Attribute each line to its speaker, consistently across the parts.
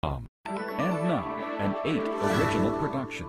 Speaker 1: And now, an 8 original production.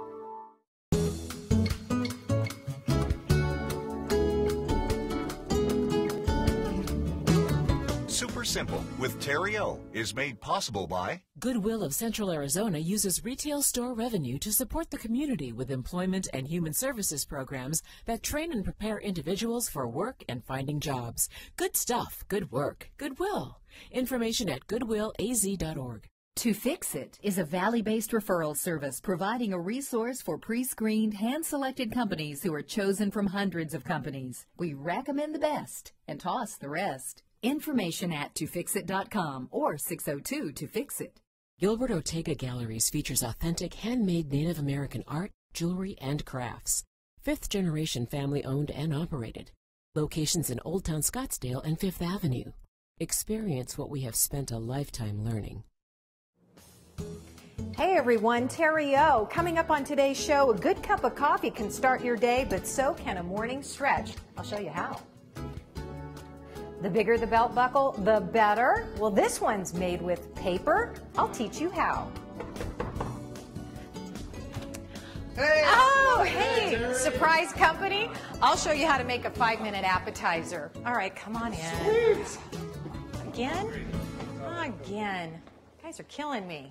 Speaker 2: Super Simple with Terri O is made possible by
Speaker 3: Goodwill of Central Arizona uses retail store revenue to support the community with employment and human services programs that train and prepare individuals for work and finding jobs. Good stuff, good work, Goodwill. Information at goodwillaz.org.
Speaker 4: To Fix It is a Valley-based referral service providing a resource for pre-screened, hand-selected companies who are chosen from hundreds of companies. We recommend the best and toss the rest. Information at tofixit.com or 602-TO-FIX-IT.
Speaker 3: Gilbert Ortega Galleries features authentic handmade Native American art, jewelry, and crafts. 5th-generation family-owned and operated. Locations in Old Town Scottsdale and 5th Avenue. Experience what we have spent a lifetime learning.
Speaker 5: Hey everyone, Terri O. Coming up on today's show, a good cup of coffee can start your day, but so can a morning stretch. I'll show you how. The bigger the belt buckle, the better. Well, this one's made with paper. I'll teach you how.
Speaker 6: Hey!
Speaker 5: Oh, hey! Surprise company. I'll show you how to make a 5-minute appetizer. All right, come on in.
Speaker 6: Sweet.
Speaker 5: Again? Again. You guys are killing me.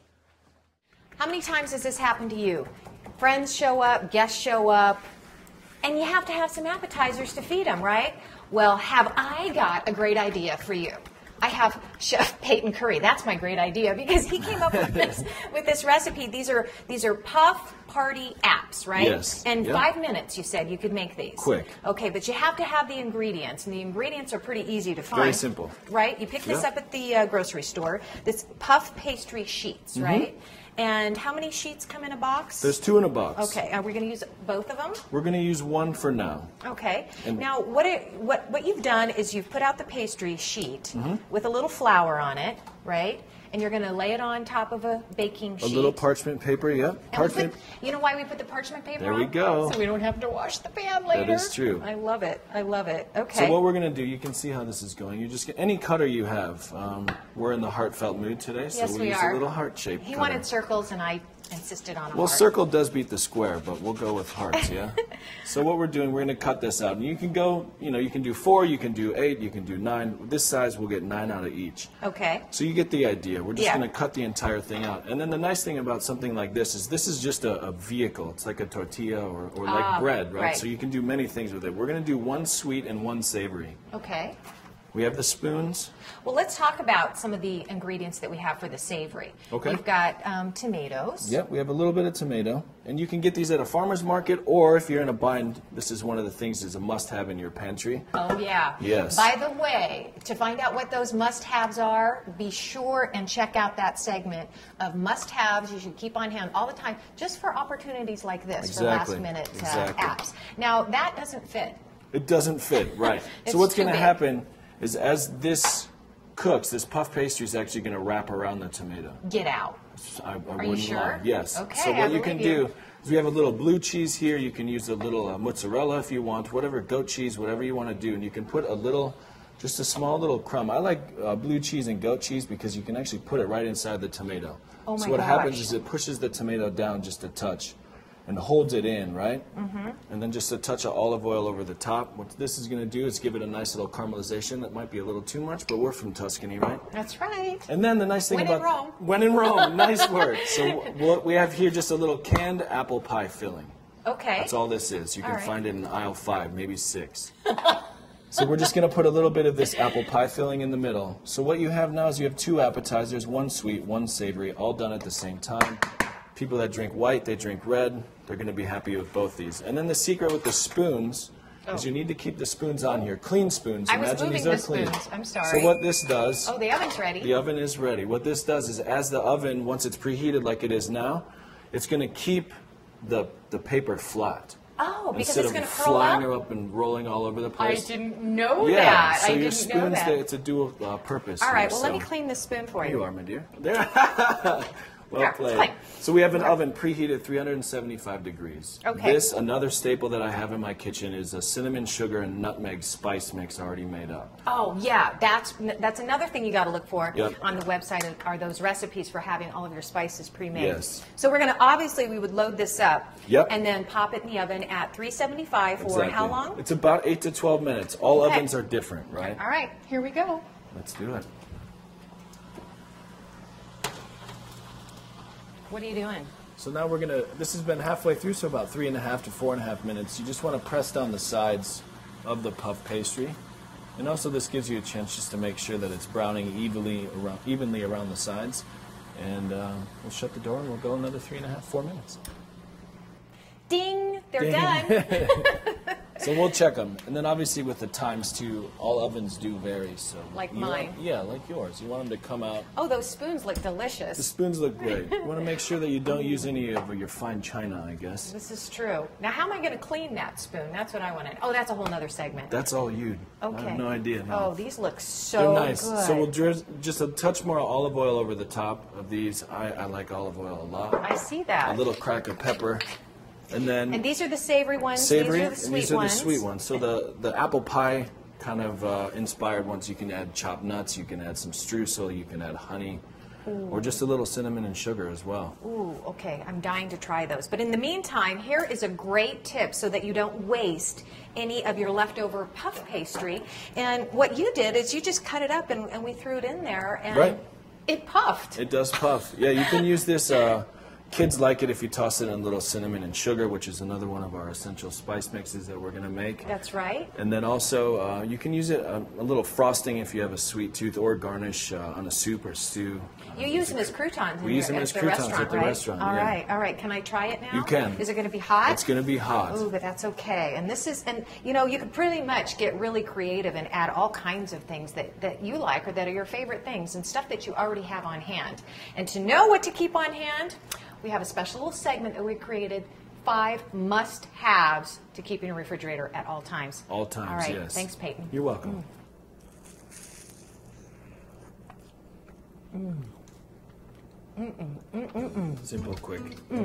Speaker 5: How many times has this happened to you? Friends show up, guests show up, and you have to have some appetizers to feed them, right? Well, have I got a great idea for you. I have Chef Peyton Curry. That's my great idea because he came up with this recipe. These are puff party apps, right?
Speaker 6: Yes.
Speaker 5: And 5 minutes, you said you could make these.
Speaker 6: Quick.
Speaker 5: Okay, but you have to have the ingredients, and the ingredients are pretty easy to find.
Speaker 6: Very simple.
Speaker 5: Right? You pick this up at the grocery store. This puff pastry sheets, right? And how many sheets come in a box?
Speaker 6: There's 2 in a box.
Speaker 5: Okay, are we going to use both of them?
Speaker 6: We're going to use 1 for now.
Speaker 5: Okay.
Speaker 6: And
Speaker 5: now, what you've done is you've put out the pastry sheet with a little flour on it, right? And you're going to lay it on top of a baking sheet.
Speaker 6: A little parchment paper, yep. Parchment.
Speaker 5: You know why we put the parchment paper
Speaker 6: There
Speaker 5: on?
Speaker 6: we go.
Speaker 5: So we don't have to wash the pan later.
Speaker 6: That is true.
Speaker 5: I love it. I love it. Okay.
Speaker 6: So what we're going to do, you can see how this is going. You just get any cutter you have. We're in the heartfelt mood today, so
Speaker 5: Yes,
Speaker 6: we'll
Speaker 5: we
Speaker 6: use
Speaker 5: are.
Speaker 6: a little heart-shaped
Speaker 5: He
Speaker 6: cutter.
Speaker 5: wanted circles, and I insisted on a
Speaker 6: Well,
Speaker 5: heart.
Speaker 6: circle does beat the square, but we'll go with hearts, yeah? So what we're doing, we're going to cut this out. And you can go, you can do 4, you can do 8, you can do 9. This size, we'll get 9 out of each.
Speaker 5: Okay.
Speaker 6: So you get the idea. We're just
Speaker 5: Yeah.
Speaker 6: going to cut the entire thing out. And then the nice thing about something like this is just a vehicle. It's like a tortilla or like bread, right? So you can do many things with it. We're going to do 1 sweet and 1 savory.
Speaker 5: Okay.
Speaker 6: We have the spoons.
Speaker 5: Well, let's talk about some of the ingredients that we have for the savory.
Speaker 6: Okay.
Speaker 5: We've got tomatoes.
Speaker 6: Yep, we have a little bit of tomato. And you can get these at a farmer's market, or if you're in a bind, this is one of the things that's a must-have in your pantry.
Speaker 5: Oh, yeah.
Speaker 6: Yes.
Speaker 5: By the way, to find out what those must-haves are, be sure and check out that segment of must-haves you should keep on hand all the time, just for opportunities like this,
Speaker 6: Exactly.
Speaker 5: for last-minute
Speaker 6: Exactly.
Speaker 5: apps. Now, that doesn't fit.
Speaker 6: It doesn't fit, right.
Speaker 5: It's
Speaker 6: So what's
Speaker 5: too
Speaker 6: going to
Speaker 5: big.
Speaker 6: happen is as this cooks, this puff pastry is actually going to wrap around the tomato.
Speaker 5: Get out.
Speaker 6: I
Speaker 5: you
Speaker 6: wouldn't
Speaker 5: sure?
Speaker 6: lie. Yes.
Speaker 5: Okay,
Speaker 6: So
Speaker 5: I
Speaker 6: what you can
Speaker 5: believe you.
Speaker 6: do is we have a little blue cheese here. You can use a little mozzarella if you want, whatever, goat cheese, whatever you want to do. And you can put a little, just a small little crumb. I like blue cheese and goat cheese because you can actually put it right inside the tomato.
Speaker 5: Oh my
Speaker 6: so what happens
Speaker 5: gosh.
Speaker 6: is it pushes the tomato down just a touch and holds it in, right? And then just a touch of olive oil over the top. What this is going to do is give it a nice little caramelization. That might be a little too much, but we're from Tuscany, right?
Speaker 5: That's right.
Speaker 6: And then the nice thing
Speaker 5: When in
Speaker 6: about
Speaker 5: Rome.
Speaker 6: when in Rome, nice word. So what we have here just a little canned apple pie filling.
Speaker 5: Okay.
Speaker 6: That's all this is. You can
Speaker 5: All right.
Speaker 6: find it in aisle 5, maybe 6. So we're just going to put a little bit of this apple pie filling in the middle. So what you have now is you have 2 appetizers, 1 sweet, 1 savory, all done at the same time. People that drink white, they drink red. They're going to be happy with both these. And then the secret with the spoons is you need to keep the spoons on here. Clean spoons.
Speaker 5: I was
Speaker 6: Imagine
Speaker 5: moving
Speaker 6: these are
Speaker 5: the
Speaker 6: clean.
Speaker 5: spoons. I'm sorry.
Speaker 6: So what this does...
Speaker 5: Oh, the oven's ready.
Speaker 6: The oven is ready. What this does is as the oven, once it's preheated like it is now, it's going to keep the paper flat.
Speaker 5: Oh, because
Speaker 6: Instead
Speaker 5: it's going to
Speaker 6: of
Speaker 5: curl
Speaker 6: flying
Speaker 5: up?
Speaker 6: up and rolling all over the
Speaker 5: I
Speaker 6: place.
Speaker 5: didn't know
Speaker 6: Yeah,
Speaker 5: that.
Speaker 6: so
Speaker 5: I
Speaker 6: your
Speaker 5: didn't
Speaker 6: spoons,
Speaker 5: know that.
Speaker 6: it's a dual purpose.
Speaker 5: All right,
Speaker 6: here,
Speaker 5: well, let me
Speaker 6: so-
Speaker 5: clean this spoon for
Speaker 6: There you
Speaker 5: you.
Speaker 6: are, my dear. There. Well played. So we have an oven preheated 375 degrees.
Speaker 5: Okay.
Speaker 6: This, another staple that I have in my kitchen, is a cinnamon, sugar, and nutmeg spice mix already made up.
Speaker 5: Oh, yeah. That's another thing you got to look for
Speaker 6: Yep.
Speaker 5: on the website are those recipes for having all of your spices pre-made.
Speaker 6: Yes.
Speaker 5: So we're going to, obviously, we would load this up.
Speaker 6: Yep.
Speaker 5: And then pop it in the oven at 375 for how long?
Speaker 6: It's about 8 to 12 minutes. All
Speaker 5: Okay.
Speaker 6: ovens are different, right?
Speaker 5: All right. Here we go.
Speaker 6: Let's do it.
Speaker 5: What are you doing?
Speaker 6: So now we're gonna, this has been halfway through, so about 3.5 to 4.5 minutes. You just want to press down the sides of the puff pastry. And also this gives you a chance just to make sure that it's browning evenly around the sides. And we'll shut the door and we'll go another 3.5, 4 minutes.
Speaker 5: Ding! They're
Speaker 6: Ding.
Speaker 5: done.
Speaker 6: So we'll check them. And then obviously with the times too, all ovens do vary. So
Speaker 5: Like
Speaker 6: you
Speaker 5: mine.
Speaker 6: Want, yeah, like yours. You want them to come out.
Speaker 5: Oh, those spoons look
Speaker 6: The
Speaker 5: delicious.
Speaker 6: spoons look great. You want to make sure that you don't use any of your fine china, I guess.
Speaker 5: This is true. Now, how am I going to clean that spoon? That's what I want to. Oh, that's a whole nother segment.
Speaker 6: That's all you.
Speaker 5: Okay.
Speaker 6: I have no idea. No.
Speaker 5: Oh, these look so
Speaker 6: They're nice.
Speaker 5: good.
Speaker 6: So we'll just a touch more olive oil over the top of these. I like olive oil a lot.
Speaker 5: I see that.
Speaker 6: A little crack of pepper. And then
Speaker 5: And these are the savory ones.
Speaker 6: savory,
Speaker 5: These are the sweet
Speaker 6: and these are
Speaker 5: ones.
Speaker 6: the sweet ones. So the apple pie kind of inspired ones. You can add chopped nuts. You can add some streusel. You can add honey. Or just a little cinnamon and sugar as well.
Speaker 5: Ooh, okay. I'm dying to try those. But in the meantime, here is a great tip so that you don't waste any of your leftover puff pastry. And what you did is you just cut it up and we threw it in there and
Speaker 6: Right.
Speaker 5: it puffed.
Speaker 6: It does puff. Yeah, you can use this. Kids like it if you toss it in a little cinnamon and sugar, which is another one of our essential spice mixes that we're going to make.
Speaker 5: That's right.
Speaker 6: And then also, you can use it a little frosting if you have a sweet tooth, or garnish on a soup or stew.
Speaker 5: You use them as croutons
Speaker 6: We use them as
Speaker 5: the
Speaker 6: croutons
Speaker 5: restaurant,
Speaker 6: at the
Speaker 5: right?
Speaker 6: restaurant,
Speaker 5: All
Speaker 6: yeah.
Speaker 5: right, all right. Can I try it now?
Speaker 6: You can.
Speaker 5: Is it going to be hot?
Speaker 6: It's going to be hot.
Speaker 5: Ooh, but that's okay. And this is, and you know, you can pretty much get really creative and add all kinds of things that you like or that are your favorite things and stuff that you already have on hand. And to know what to keep on hand, we have a special little segment that we created, 5 must-haves to keep in your refrigerator at all times.
Speaker 6: All times,
Speaker 5: all right.
Speaker 6: yes.
Speaker 5: Thanks, Peyton.
Speaker 6: You're welcome. Simple, quick.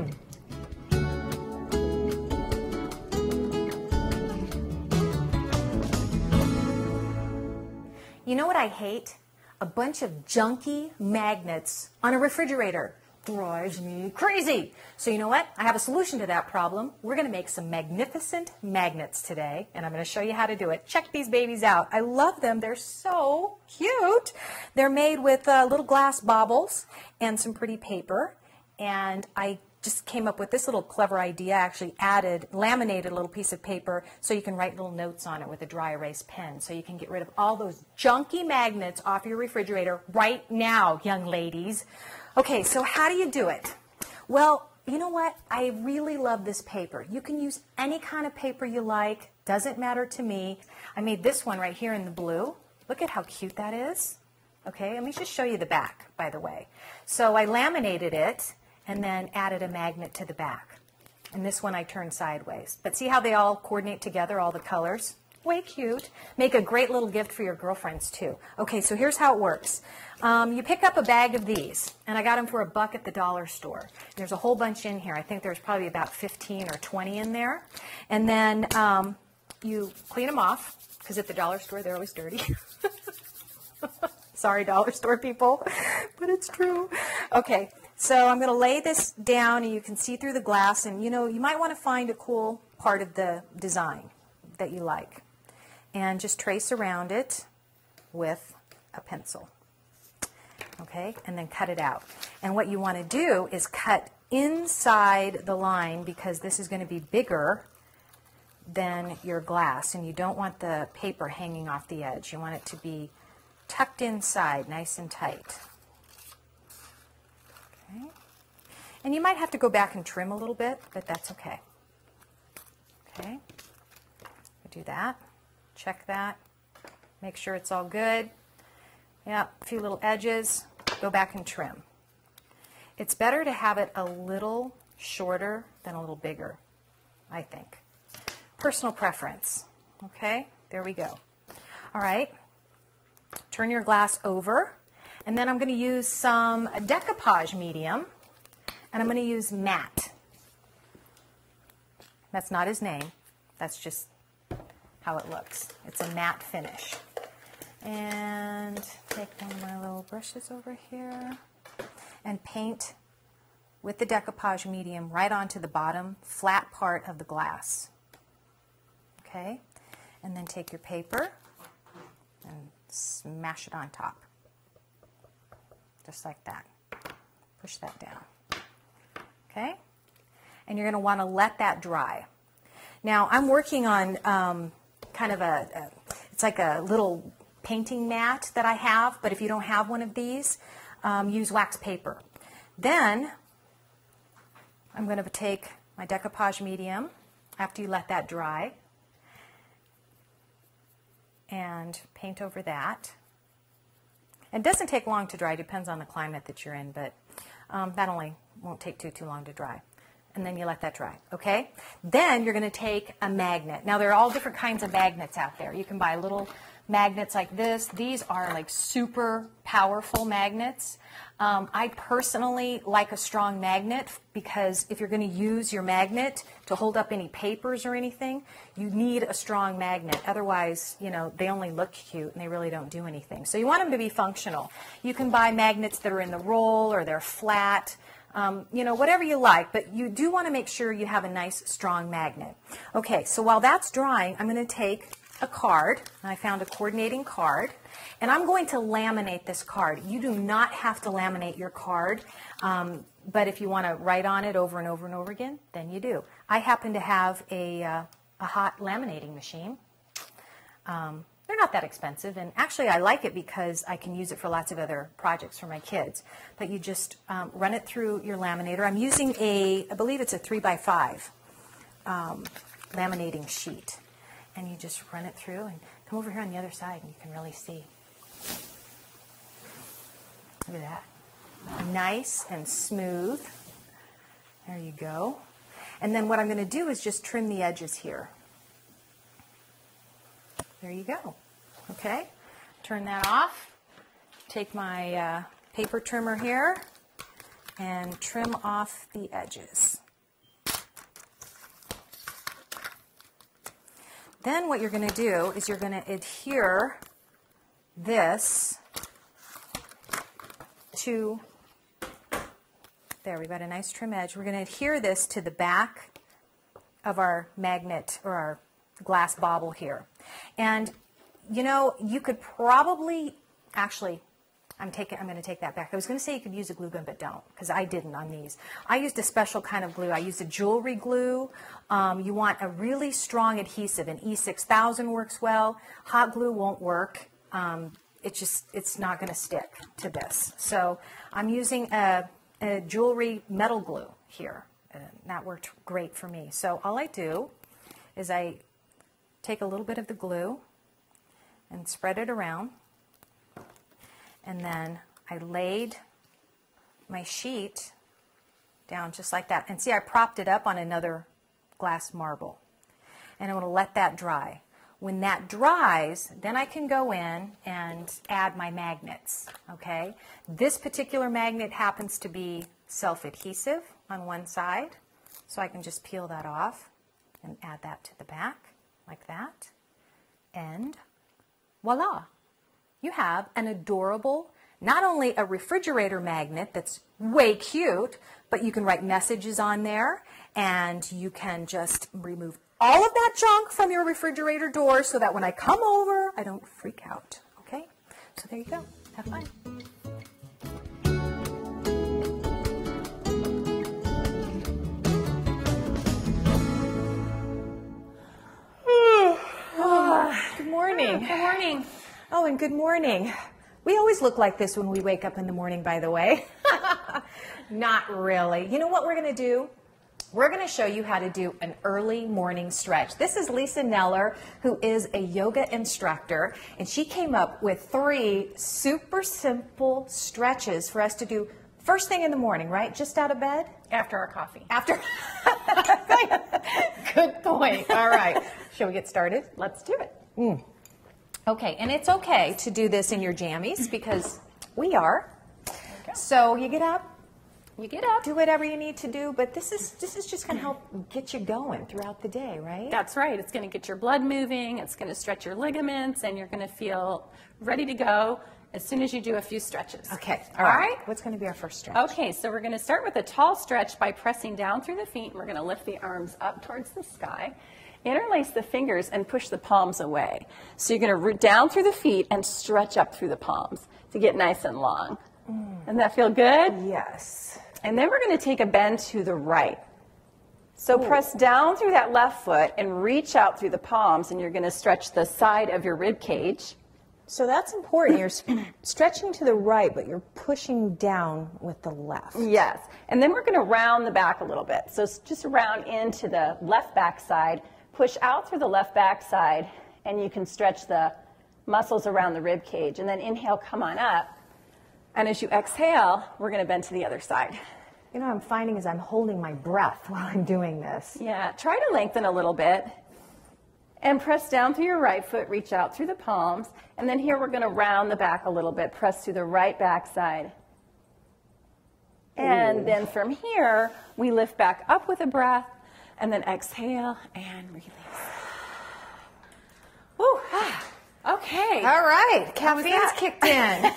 Speaker 5: You know what I hate? A bunch of junky magnets on a refrigerator. Drives me crazy. So you know what? I have a solution to that problem. We're going to make some magnificent magnets today, and I'm going to show you how to do it. Check these babies out. I love them. They're so cute. They're made with little glass baubles and some pretty paper, and I just came up with this little clever idea. I actually laminated a little piece of paper so you can write little notes on it with a dry erase pen, so you can get rid of all those junky magnets off your refrigerator right now, young ladies. Okay, so how do you do it? Well, you know what? I really love this paper. You can use any kind of paper you like. Doesn't matter to me. I made this one right here in the blue. Look at how cute that is. Okay, let me just show you the back, by the way. So I laminated it and then added a magnet to the back. And this one I turned sideways. But see how they all coordinate together, all the colors? Way cute. Make a great little gift for your girlfriends too. Okay, so here's how it works. You pick up a bag of these, and I got them for $1 at the dollar store. There's a whole bunch in here. I think there's probably about 15 or 20 in there. And then you clean them off, because at the dollar store they're always dirty. Sorry, dollar store people, but it's true. Okay, so I'm going to lay this down, and you can see through the glass. And you know, you might want to find a cool part of the design that you like, and just trace around it with a pencil. Okay, and then cut it out. And what you want to do is cut inside the line, because this is going to be bigger than your glass, and you don't want the paper hanging off the edge. You want it to be tucked inside, nice and tight. Okay. And you might have to go back and trim a little bit, but that's okay. Okay. Do that. Check that. Make sure it's all good. Yeah, a few little edges. Go back and trim. It's better to have it a little shorter than a little bigger, I think. Personal preference. Okay, there we go. All right, turn your glass over, and then I'm going to use some decoupage medium, And I'm going to use Matt. That's not his name. That's just how it looks. It's a matte finish. And take one of my little brushes over here and paint with the decoupage medium right onto the bottom flat part of the glass. Okay? And then take your paper and smash it on top. Just like that. Push that down. Okay? And you're going to want to let that dry. Now, I'm working on kind of it's like a little painting mat that I have, but if you don't have one of these, use wax paper. Then, I'm going to take my decoupage medium after you let that dry and paint over that. It doesn't take long to dry, depends on the climate that you're in, but that only won't take too long to dry. And then you let that dry, okay? Then you're going to take a magnet. Now, there are all different kinds of magnets out there. You can buy little magnets like this. These are like super powerful magnets. I personally like a strong magnet because if you're going to use your magnet to hold up any papers or anything, you need a strong magnet. Otherwise, you know, they only look cute and they really don't do anything. So you want them to be functional. You can buy magnets that are in the roll or they're flat. You know, whatever you like, but you do want to make sure you have a nice strong magnet. Okay, so while that's drying, I'm going to take a card. I found a coordinating card, and I'm going to laminate this card. You do not have to laminate your card, but if you want to write on it over and over and over again, then you do. I happen to have a hot laminating machine. They're not that expensive, and actually I like it because I can use it for lots of other projects for my kids. But you just run it through your laminator. I'm using I believe it's a 3x5 laminating sheet. And you just run it through and come over here on the other side and you can really see. Look at that. Nice and smooth. There you go. And then what I'm going to do is just trim the edges here. There you go. Okay, turn that off. Take my paper trimmer here and trim off the edges. Then what you're going to do is you're going to adhere this to, there, we've got a nice trim edge. We're going to adhere this to the back of our magnet or our glass bauble here. And you know, you could probably, actually, I'm going to take that back. I was going to say you could use a glue gun, but don't, because I didn't on these. I used a special kind of glue. I used a jewelry glue. You want a really strong adhesive. An E6000 works well. Hot glue won't work. It's not going to stick to this. So I'm using a jewelry metal glue here. That worked great for me. So all I do is I take a little bit of the glue and spread it around, and then I laid my sheet down just like that. And see, I propped it up on another glass marble, and I'm going to let that dry. When that dries, then I can go in and add my magnets, okay? This particular magnet happens to be self-adhesive on one side, so I can just peel that off and add that to the back like that, and voila, you have an adorable, not only a refrigerator magnet that's way cute, but you can write messages on there, and you can just remove all of that junk from your refrigerator door so that when I come over, I don't freak out, okay? So there you go. Have fun. Good morning.
Speaker 7: Good morning.
Speaker 5: Oh, and good morning. We always look like this when we wake up in the morning, by the way. Not really. You know what we're going to do? We're going to show you how to do an early morning stretch. This is Lisa Neller, who is a yoga instructor, and she came up with 3 super simple stretches for us to do first thing in the morning, right? Just out of bed?
Speaker 7: After our coffee.
Speaker 5: After. Good point. All right. Shall we get started?
Speaker 7: Let's do it.
Speaker 5: Okay, and it's okay to do this in your jammies because we are. So you get up,
Speaker 7: You get up.
Speaker 5: Do whatever you need to do, but this is just going to help get you going throughout the day, right?
Speaker 7: That's right. It's going to get your blood moving. It's going to stretch your ligaments, and you're going to feel ready to go as soon as you do a few stretches.
Speaker 5: Okay.
Speaker 7: All right.
Speaker 5: What's going to be our first stretch?
Speaker 7: Okay, so we're going to start with a tall stretch by pressing down through the feet, and we're going to lift the arms up towards the sky. Interlace the fingers and push the palms away. So you're going to root down through the feet and stretch up through the palms to get nice and long. Doesn't that feel good?
Speaker 5: Yes.
Speaker 7: And then we're going to take a bend to the right. So press down through that left foot and reach out through the palms, and you're going to stretch the side of your rib cage.
Speaker 5: So that's important. You're stretching to the right, but you're pushing down with the left.
Speaker 7: Yes. And then we're going to round the back a little bit. So just round into the left back side, push out through the left back side, and you can stretch the muscles around the rib cage. And then inhale, come on up. And as you exhale, we're going to bend to the other side.
Speaker 5: You know what I'm finding is I'm holding my breath while I'm doing this.
Speaker 7: Yeah, try to lengthen a little bit. And press down through your right foot, reach out through the palms. And then here we're going to round the back a little bit, press through the right back side. And then from here, we lift back up with a breath, and then exhale and release. Woo. Okay.
Speaker 5: All right. Caffeine's kicked in.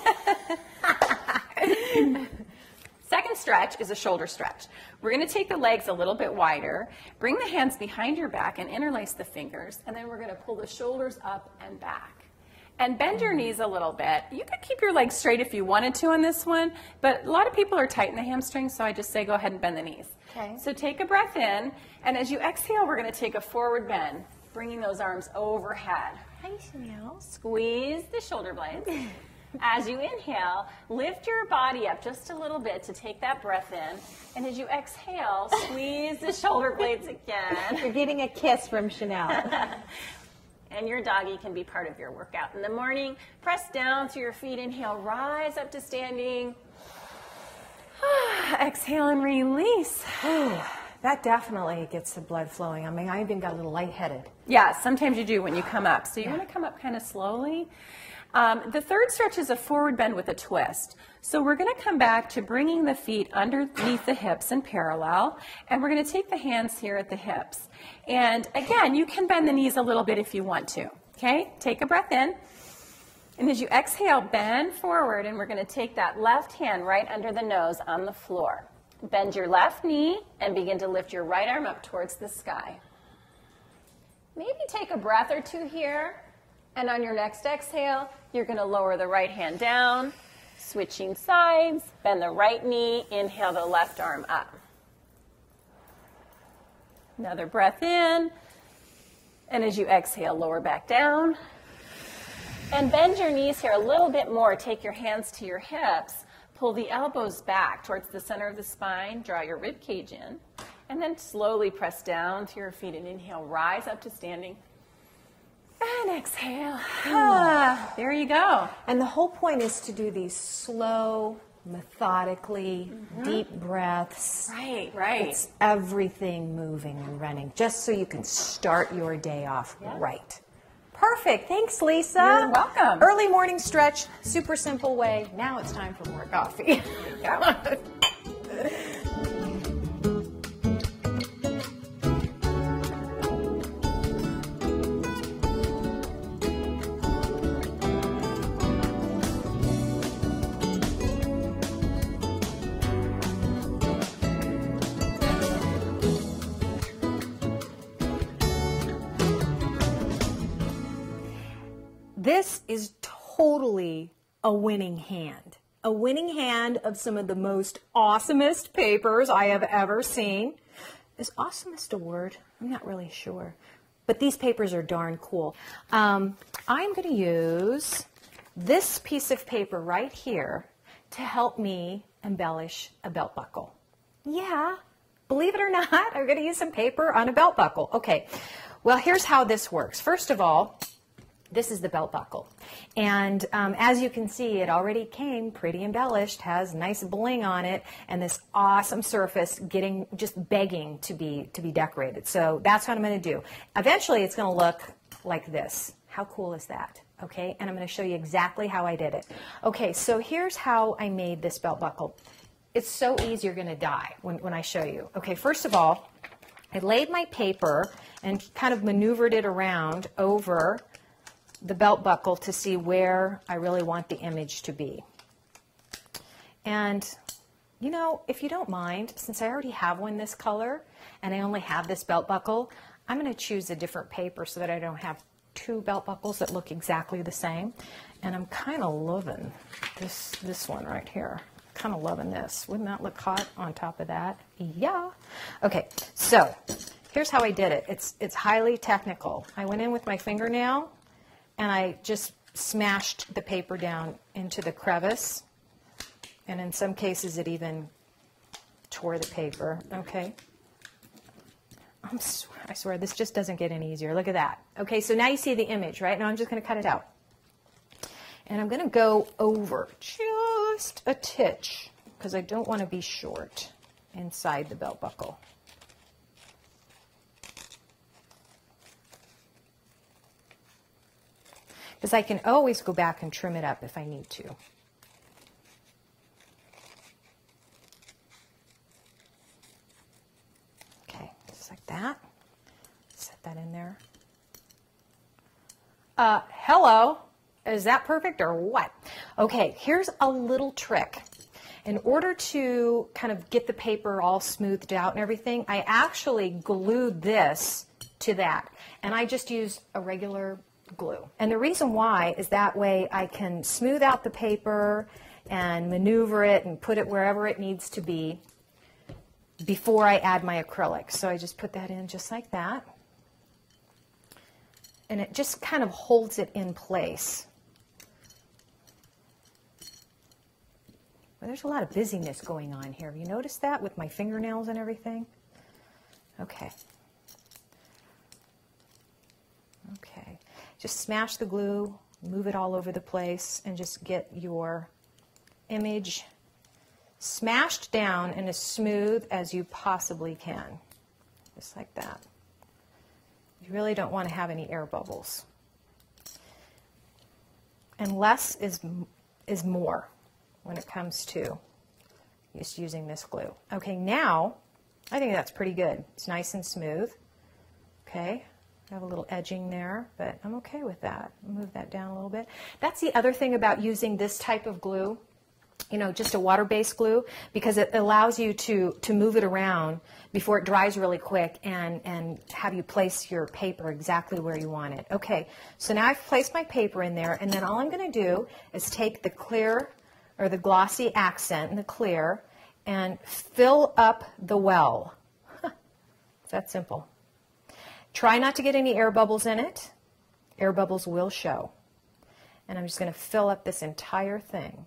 Speaker 7: Second stretch is a shoulder stretch. We're going to take the legs a little bit wider, bring the hands behind your back and interlace the fingers, and then we're going to pull the shoulders up and back. And bend your knees a little bit. You could keep your legs straight if you wanted to on this one, but a lot of people are tight in the hamstrings, so I just say go ahead and bend the knees.
Speaker 5: Okay.
Speaker 7: So take a breath in, and as you exhale, we're going to take a forward bend, bringing those arms overhead.
Speaker 5: Hi, Chanel.
Speaker 7: Squeeze the shoulder blades. As you inhale, lift your body up just a little bit to take that breath in. And as you exhale, squeeze the shoulder blades again.
Speaker 5: You're getting a kiss from Chanel.
Speaker 7: And your doggy can be part of your workout. In the morning, press down through your feet. Inhale, rise up to standing. Exhale and release.
Speaker 5: That definitely gets the blood flowing. I mean, I even got a little lightheaded.
Speaker 7: Yeah, sometimes you do when you come up. So you want to come up kind of slowly. The third stretch is a forward bend with a twist. So we're going to come back to bringing the feet underneath the hips in parallel, and we're going to take the hands here at the hips. And again, you can bend the knees a little bit if you want to. Okay, take a breath in. And as you exhale, bend forward, and we're going to take that left hand right under the nose on the floor. Bend your left knee and begin to lift your right arm up towards the sky. Maybe take a breath or two here. And on your next exhale, you're going to lower the right hand down, switching sides, bend the right knee, inhale the left arm up. Another breath in, and as you exhale, lower back down. And bend your knees here a little bit more. Take your hands to your hips, pull the elbows back towards the center of the spine, draw your rib cage in, and then slowly press down to your feet and inhale, rise up to standing. And exhale. There you go.
Speaker 5: And the whole point is to do these slow, methodically, deep breaths.
Speaker 7: Right.
Speaker 5: It's everything moving and running, just so you can start your day off right. Perfect. Thanks, Lisa.
Speaker 7: You're welcome.
Speaker 5: Early morning stretch, super simple way. Now it's time for more coffee. This is totally a winning hand. A winning hand of some of the most awesomest papers I have ever seen. Is awesomest a word? I'm not really sure. But these papers are darn cool. I'm going to use this piece of paper right here to help me embellish a belt buckle. Yeah, believe it or not, I'm going to use some paper on a belt buckle. Okay, well, here's how this works. First of all, this is the belt buckle. And as you can see, it already came pretty embellished, has nice bling on it, and this awesome surface just begging to be decorated. So that's what I'm going to do. Eventually, it's going to look like this. How cool is that? Okay, and I'm going to show you exactly how I did it. Okay, so here's how I made this belt buckle. it's so easy you're going to die when I show you. Okay, first of all, I laid my paper and kind of maneuvered it around over the belt buckle to see where I really want the image to be. And, you know, if you don't mind, since I already have one this color and I only have this belt buckle, I'm going to choose a different paper so that I don't have two belt buckles that look exactly the same. And I'm kind of loving this one right here. Kind of loving this. Wouldn't that look hot on top of that? Yeah. Okay, so here's how I did it. It's highly technical. I went in with my fingernail and I just smashed the paper down into the crevice. And in some cases it even tore the paper. Okay. I swear this just doesn't get any easier. Look at that. Okay, so now you see the image, right? Now I'm just going to cut it out. And I'm going to go over just a titch because I don't want to be short inside the belt buckle. Because I can always go back and trim it up if I need to. Okay, just like that. Set that in there. Hello. Is that perfect or what? Okay, here's a little trick. In order to kind of get the paper all smoothed out and everything, I actually glued this to that. And I just used a regular glue. And the reason why is that way I can smooth out the paper and maneuver it and put it wherever it needs to be before I add my acrylic. So I just put that in just like that. And it just kind of holds it in place. Well, there's a lot of busyness going on here. Have you noticed that with my fingernails and everything? Okay. Okay. Just smash the glue, move it all over the place, and just get your image smashed down and as smooth as you possibly can. Just like that. You really don't want to have any air bubbles. And less is more when it comes to just using this glue. Okay, now I think that's pretty good. It's nice and smooth. Okay, I have a little edging there, but I'm okay with that. I'll move that down a little bit. That's the other thing about using this type of glue, you know, just a water-based glue, because it allows you to move it around before it dries really quick and have you place your paper exactly where you want it. Okay, so now I've placed my paper in there, and then all I'm going to do is take the clear or the glossy accent in the clear and fill up the well. It's that simple. Try not to get any air bubbles in it. Air bubbles will show. And I'm just going to fill up this entire thing.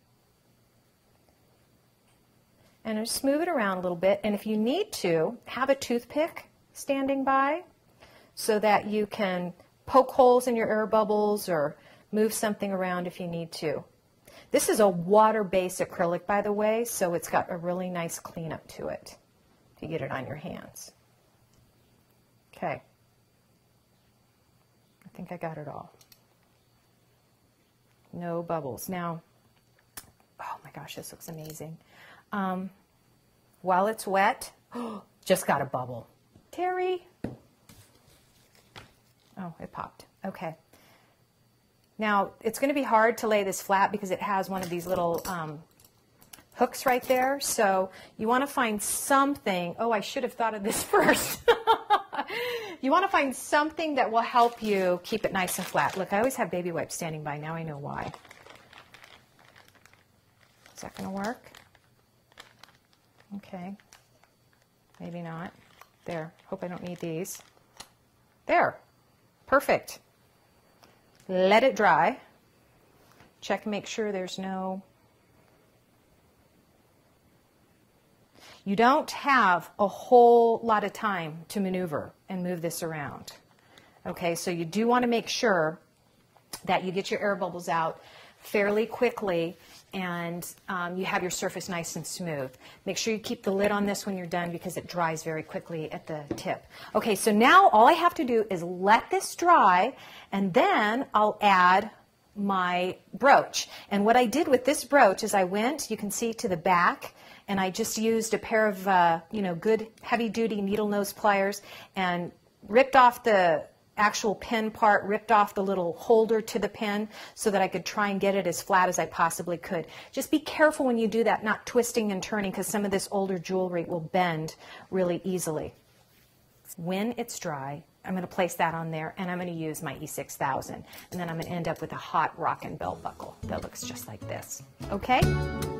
Speaker 5: And just move it around a little bit. And if you need to, have a toothpick standing by so that you can poke holes in your air bubbles or move something around if you need to. This is a water-based acrylic, by the way, so it's got a really nice cleanup to it if you get it on your hands. Okay. I think I got it all. No bubbles. Now, oh my gosh, this looks amazing. While it's wet, just got a bubble. Terry. Oh, it popped. Okay. Now, it's going to be hard to lay this flat because it has one of these little hooks right there. So you want to find something. Oh, I should have thought of this first. You want to find something that will help you keep it nice and flat. Look, I always have baby wipes standing by. Now I know why. Is that going to work? Okay. Maybe not. There. Hope I don't need these. There. Perfect. Let it dry. Check and make sure there's no... You don't have a whole lot of time to maneuver and move this around. Okay, so you do want to make sure that you get your air bubbles out fairly quickly and you have your surface nice and smooth. Make sure you keep the lid on this when you're done because it dries very quickly at the tip. Okay, so now all I have to do is let this dry and then I'll add my brooch. And what I did with this brooch is I went, you can see, to the back and I just used a pair of, good heavy-duty needle nose pliers and ripped off the actual pin part, ripped off the little holder to the pin so that I could try and get it as flat as I possibly could. Just be careful when you do that, not twisting and turning, because some of this older jewelry will bend really easily. When it's dry, I'm going to place that on there, and I'm going to use my E6000. And then I'm going to end up with a hot rockin' belt buckle that looks just like this. Okay?